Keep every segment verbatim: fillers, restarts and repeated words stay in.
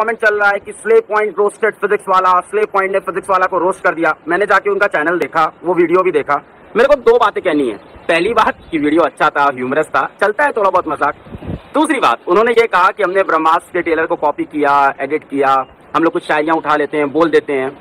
Comment चल रहा है कि स्ले पॉइंट रोस्टेड फिजिक्स वाला, स्ले पॉइंट ने फिजिक्स वाला को रोस्ट कर दिया। मैंने जाके उनका चैनल देखा, वो वीडियो भी देखा। मेरे को दो बातें कहनी है। पहली बात कि वीडियो अच्छा था, ह्यूमरस था, चलता है थोड़ा बहुत मजाक। दूसरी बात, उन्होंने ये कहा कि हमने ब्रह्मास्त्र के टेलर को कॉपी किया, एडिट किया, हम लोग कुछ शायरियां उठा लेते हैं, बोल देते हैं।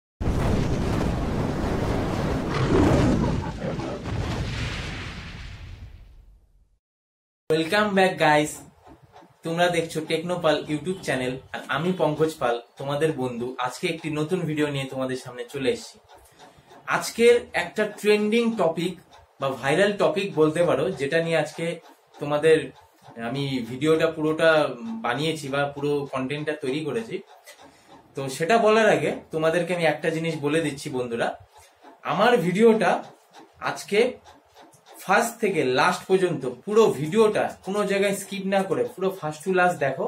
ওয়েলকাম ব্যাক গাইস, তোমরা দেখছো টেকনোপাল ইউটিউব চ্যানেল আর আমি পঙ্কজ পাল, তোমাদের বন্ধু। আজকে একটি নতুন ভিডিও নিয়ে তোমাদের সামনে চলে এসেছি। আজকের একটা ট্রেন্ডিং টপিক বা ভাইরাল টপিক বলতে পারো, যেটা নিয়ে আজকে তোমাদের আমি ভিডিওটা পুরোটা বানিয়েছি বা পুরো কন্টেন্টটা তৈরি করেছি। তো সেটা বলার আগে তোমাদেরকে আমি একটা জিনিস বলে দিচ্ছি বন্ধুরা, আমার ভিডিওটা আজকে ফার্স্ট থেকে লাস্ট পর্যন্ত পুরো ভিডিওটা কোনো জায়গায় স্কিপ না করে পুরো ফার্স্ট টু লাস্ট দেখো।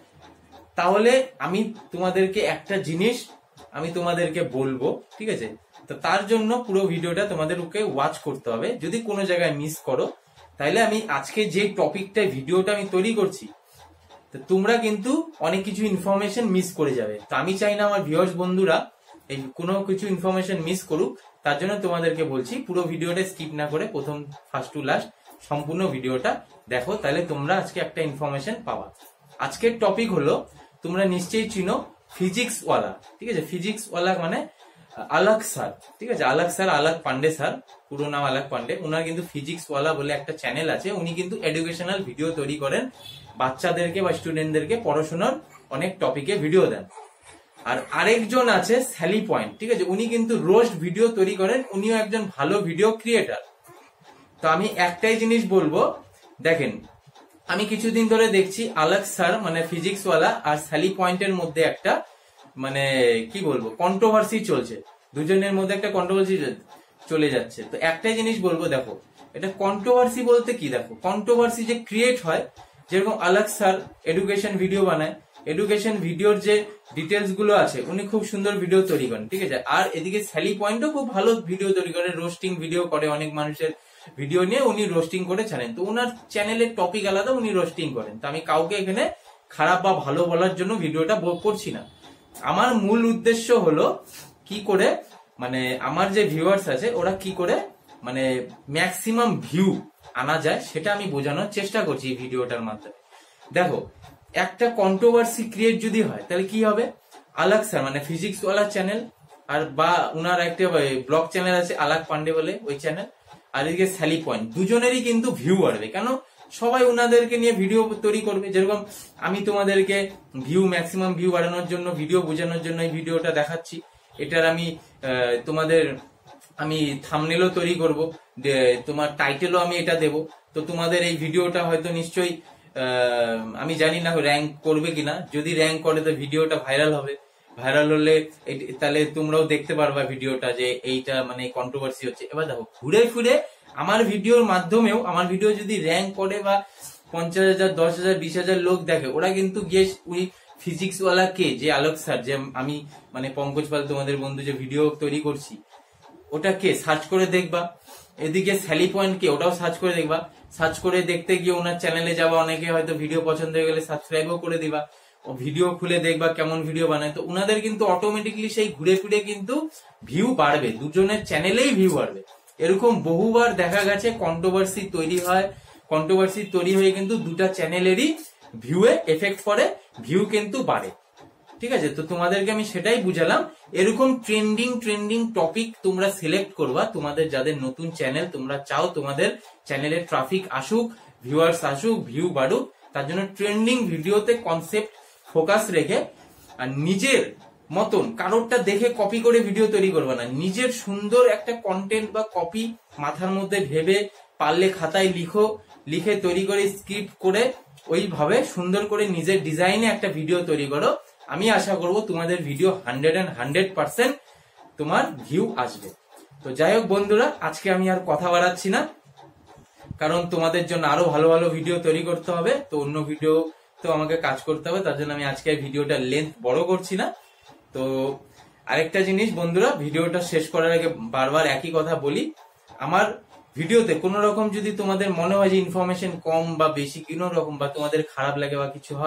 তাহলে আমি তোমাদেরকে একটা জিনিস আমি তোমাদেরকে বলবো, ঠিক আছে? তো তার জন্য পুরো ভিডিওটা তোমাদেরকে ওয়াচ করতে হবে। যদি কোনো জায়গায় মিস করো তাহলে আমি আজকে যে টপিকটা ভিডিওটা আমি তৈরি করছি, তো তোমরা কিন্তু অনেক কিছু ইনফরমেশন মিস করে যাবে। তো আমি চাই না আমার ভিউয়ার্স বন্ধুরা এই কোনো কিছু ইনফরমেশন মিস করুক। তার জন্য তোমাদেরকে বলছি পুরো ভিডিওটা স্কিপ না করে প্রথম ফার্স্ট টু লাস্ট সম্পূর্ণ ভিডিওটা দেখো, তাহলে তোমরা আজকে একটা ইনফরমেশন পাবা। আজকের টপিক হলো, তোমরা নিশ্চয়ই চিনো ফিজিক্স ওয়ালা, ঠিক আছে? ফিজিক্স ওয়ালা মানে আলাক স্যার, ঠিক আছে? আলাক স্যার, আলাক পান্ডে স্যার, পুরো নাম আলাক পান্ডে। ওনার কিন্তু ফিজিক্স ওয়ালা বলে একটা চ্যানেল আছে। উনি কিন্তু এডুকেশনাল ভিডিও তৈরি করেন, বাচ্চাদেরকে বা স্টুডেন্টদেরকে পড়াশোনার অনেক টপিকে ভিডিও দেন। আর আরেকজন আছে স্যালি পয়েন্ট, ঠিক আছে? উনি কিন্তু রোস্ট ভিডিও তৈরি করেন, উনিও একজন ভালো ভিডিও ক্রিয়েটার। তো আমি একটাই জিনিস বলবো, দেখেন আমি কিছুদিন ধরে দেখছি আলাক স্যার মানে ফিজিক্স ওয়ালা আর স্যালি পয়েন্টের মধ্যে একটা মানে কি বলবো কন্ট্রোভার্সি চলছে, দুজনের মধ্যে একটা কন্ট্রোভার্সি চলে যাচ্ছে। তো একটাই জিনিস বলবো, দেখো এটা কন্ট্রোভার্সি বলতে কি, দেখো কন্ট্রোভার্সি যে ক্রিয়েট হয়, যেরকম আলাক স্যার এডুকেশন ভিডিও বানায়, এডুকেশন ভিডিওর যে ডিটেলস গুলো আছে উনি খুব সুন্দর ভিডিও তৈরি করেন, ঠিক আছে? আর এদিকে স্যালি পয়েন্টও খুব ভালো ভিডিও তৈরি করে, রোস্টিং ভিডিও করে, অনেক মানুষের ভিডিও নিয়ে উনি রোস্টিং করে ছাড়েন। তো ওনার চ্যানেলের টপিক আলাদা, উনি রোস্টিং করেন। তো আমি কাউকে এখানে খারাপ বা ভালো বলার জন্য ভিডিওটা করছি না। আমার মূল উদ্দেশ্য হলো কি করে মানে আমার যে ভিউয়ার্স আছে ওরা কি করে মানে ম্যাক্সিমাম ভিউ আনা যায়, সেটা আমি বোঝানোর চেষ্টা করছি এই ভিডিওটার মাধ্যমে। দেখো একটা কন্ট্রোভার্সি ক্রিয়েট যদি হয় তাহলে কি হবে, আলাক স্যার মানে ফিজিক্স ওয়ালা চ্যানেল আর বা উনার একটা ব্লগ চ্যানেল আছে আলাক পান্ডে বলে ওই চ্যানেল, আর এদিকে স্যালি পয়েন্ট, দুজনেরই কিন্তু ভিউ বাড়বে। কেন? সবাই উনাদেরকে নিয়ে ভিডিও তৈরি করবে। যেরকম আমি তোমাদেরকে ভিউ ম্যাক্সিমাম ভিউ বাড়ানোর জন্য ভিডিও বোঝানোর জন্য এই ভিডিওটা দেখাচ্ছি, এটার আমি তোমাদের আমি থাম্বনেলও তৈরি করব, তোমার টাইটেলও আমি এটা দেব। তো তোমাদের এই ভিডিওটা হয়তো নিশ্চয়ই আমি জানি না র্যাঙ্ক করবে কিনা, যদি র্যাঙ্ক করে তো ভিডিওটা ভাইরাল হবে। ভাইরাল হলে তাহলে তোমরাও দেখতে পারবা ভিডিওটা যে এইটা মানে কন্ট্রোভার্সি হচ্ছে। এবার দেখো ঘুরে ফিরে আমার ভিডিওর মাধ্যমেও আমার ভিডিও যদি র্যাঙ্ক করে বা পঞ্চাশ হাজার দশ হাজার বিশ হাজার লোক দেখে, ওরা কিন্তু গিয়ে ওই ফিজিক্স ওয়ালা কে যে আলোক স্যার, যে আমি মানে পঙ্কজ পাল তোমাদের বন্ধু যে ভিডিও তৈরি করছি ওটা কে সার্চ করে দেখবা। এদিকে স্যালি পয়েন্ট কে, ওটাও সার্চ করে দেখবা। সার্চ করে দেখতে গিয়ে ওনার চ্যানেলে যাবা, অনেকে হয়তো ভিডিও পছন্দ হয়ে গেলে সাবস্ক্রাইবও করে দিবা, ও ভিডিও খুলে দেখবা কেমন ভিডিও বানায়। তো উনাদের কিন্তু অটোমেটিকলি সেই ঘুরে ফিরে কিন্তু ভিউ বাড়বে, দুজনের চ্যানেলেই ভিউ বাড়বে। এরকম বহুবার দেখা গেছে কন্ট্রোভার্সি তৈরি হয়, কন্ট্রোভার্সি তৈরি হয়ে কিন্তু দুটা চ্যানেলেরই ভিউয়ে এফেক্ট পড়ে, ভিউ কিন্তু বাড়ে, ঠিক আছে? তো তোমাদেরকে আমি সেটাই বুঝালাম। এরকম ট্রেন্ডিং ট্রেন্ডিং টপিক তোমরা সিলেক্ট করবা, তোমাদের যাদের নতুন চ্যানেল তোমরা চাও তোমাদের চ্যানেলে ট্রাফিক আসুক, ভিউয়ার্স আসুক, ভিউ বাড়ুক, তার জন্য ট্রেন্ডিং ভিডিওতে কনসেপ্ট ফোকাস রেখে আর নিজের মতন কারোরটা দেখে কপি করে ভিডিও তৈরি করবে না, নিজের সুন্দর একটা কন্টেন্ট বা কপি মাথার মধ্যে ভেবে পারলে খাতায় লিখো, লিখে তৈরি করে স্ক্রিপ্ট করে ওইভাবে সুন্দর করে নিজের ডিজাইনে একটা ভিডিও তৈরি করো। আমি আশা করব তোমাদের video hundred and hundred percent তোমার ভিউ আসবে। তো যাই হোক বন্ধুরা, আজকে আমি আর কথা বাড়াচ্ছি না, কারণ তোমাদের জন্য আরো ভালো ভালো ভিডিও তৈরি করতে হবে। তো অন্য ভিডিও তো আমাকে কাজ করতে হবে, তার জন্য আমি আজকে ভিডিওটা লেন্থ বড় করছি না। তো আরেকটা জিনিস বন্ধুরা, ভিডিওটা শেষ করার আগে বারবার একই কথা বলি, আমার ভিডিওতে কোনো রকম যদি তোমাদের মনে হয় যে ইনফরমেশন কম বা বেশি কোনো রকম বা তোমাদের খারাপ লাগে বা কিছু হয়,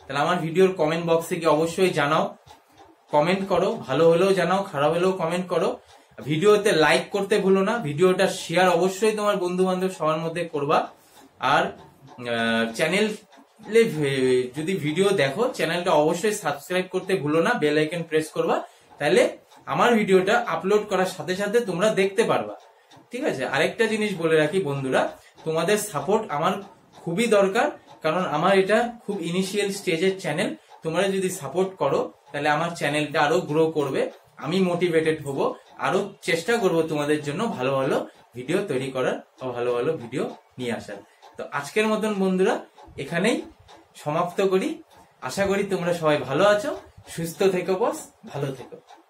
তাহলে আমার ভিডিওর কমেন্ট বক্সে গিয়ে অবশ্যই জানাও, কমেন্ট করো, ভালো হলেও জানাও, খারাপ হলেও কমেন্ট করো। ভিডিওতে লাইক করতে ভুলো না, ভিডিওটা শেয়ার অবশ্যই তোমার বন্ধু বান্ধব সবার মধ্যে করবা। আর চ্যানেল যদি ভিডিও দেখো চ্যানেলটা অবশ্যই সাবস্ক্রাইব করতে ভুলো না, বেল আইকন প্রেস করবা, তাহলে আমার ভিডিওটা আপলোড করার সাথে সাথে তোমরা দেখতে পারবা। ঠিক আছে, আরেকটা জিনিস বলে রাখি বন্ধুরা, তোমাদের সাপোর্ট আমার খুবই দরকার, কারণ আমার এটা খুব ইনিশিয়াল স্টেজের চ্যানেল। তোমরা যদি সাপোর্ট করো তাহলে আমার চ্যানেলটা আরো গ্রো করবে, আমি মোটিভেটেড হব, আরো চেষ্টা করব তোমাদের জন্য ভালো ভালো ভিডিও তৈরি করার ও ভালো ভালো ভিডিও নিয়ে আসার। তো আজকের মতন বন্ধুরা এখানেই সমাপ্ত করি। আশা করি তোমরা সবাই ভালো আছো, সুস্থ থেকো বস, ভালো থেকো।